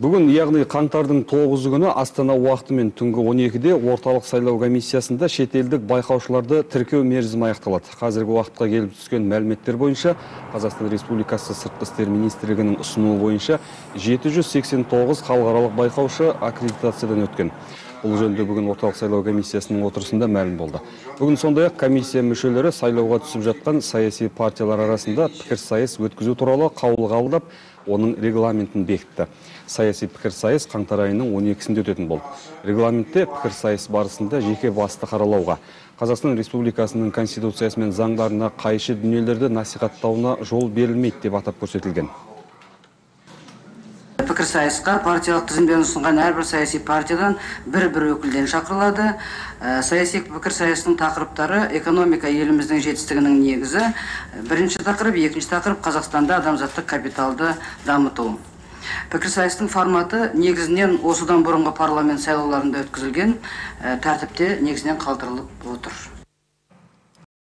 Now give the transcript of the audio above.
Бүгін, яғни қаңтардың 9 күні Астана уақытымен түнгі 12-де орталық сайлау комиссиясында шетелдік байқаушыларды тіркеу мерзімі аяқталады. Қазіргі уақытқа келіп түскен мәліметтер бойынша Қазақстан Республикасы Сыртқы істер министрлігінің ұсынуы бойынша 789 халықаралық байқаушы аккредитациядан өткен. Бұл жөнінде бүгін орталық сайлау комиссиясының отырысында мәлім болды. Бүгін сондай-ақ комиссия мүшелері сайлауға түсіп жатқан саяси партиялар арасында пікірсайыс өткізу туралы қаулы қабылдап, оның регламентін бекітті. Саяси пікірсайыс қаңтар айының 12-сінде өтетін болды. Регламентте пікірсайыс барысында жеке басты қаралауға, Қазақстан Республикасының Конституциясы мен заңдарына қайшы дүниелерді насихаттауына жол берілмейді деп атап көрсетілген. Пікірсайысқа партиялық тізімден ұсынған әрбір саяси партиядан бір өкілден шақырылады. Саяси пікірсайыстың тақырыптары экономика еліміздің жетістігінің негізі. Бірінші тақырып, екінші тақырып Қазақстанда адамзаттық капиталды дамыту. Пікірсайыстың форматы негізінен осыдан бұрынғы парламент сайлауларында өткізілген тәртіпте негізінен қалдырылып отыр.